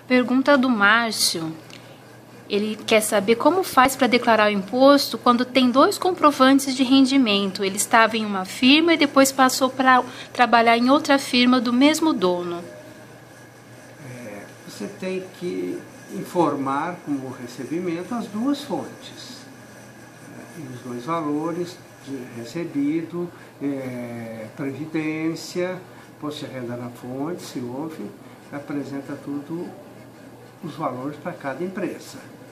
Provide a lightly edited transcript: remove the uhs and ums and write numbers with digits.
Pergunta do Márcio. Ele quer saber como faz para declarar o imposto quando tem dois comprovantes de rendimento. Ele estava em uma firma e depois passou para trabalhar em outra firma do mesmo dono. Você tem que informar como recebimento as duas fontes. E os dois valores de recebido, previdência, imposto de renda na fonte, se houve, apresenta tudo os valores para cada empresa.